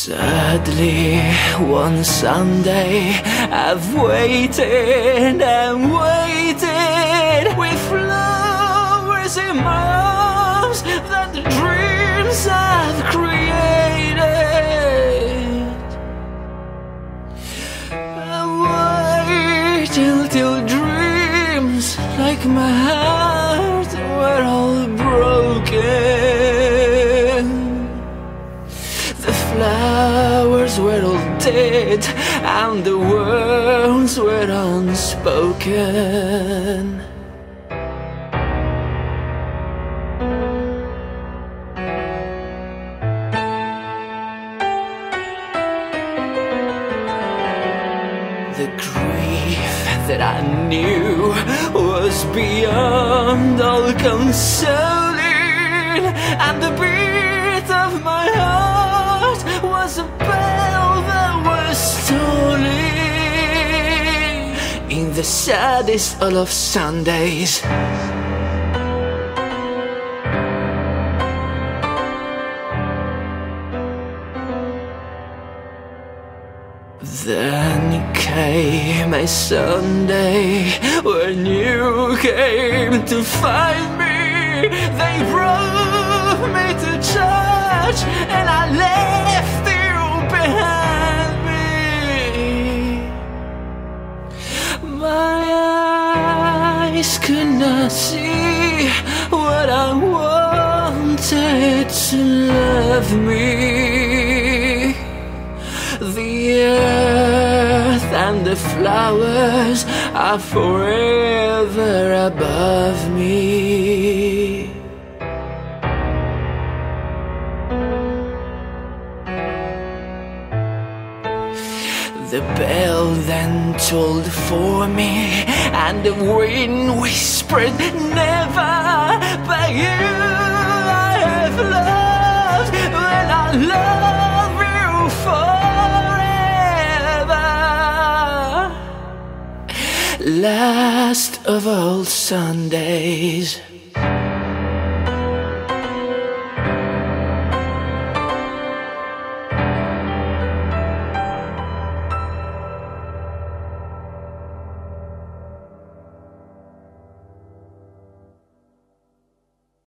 Sadly, one Sunday I've waited and waited with flowers in my arms that the dreams I've created. I waited till dreams like my heart were all broken. The flowers were all dead and the words were unspoken. The grief that I knew was beyond all consoling, and the beat of my heart was a bell that was tolling in the saddest of Sundays. Then came a Sunday when you came to find me. They brought me to church and I left you behind me. My eyes could not see what I wanted to love me. The earth and the flowers are forever above me. The bell then tolled for me, and the wind whispered, never, but you I have loved when I love you forever. Last of all Sundays.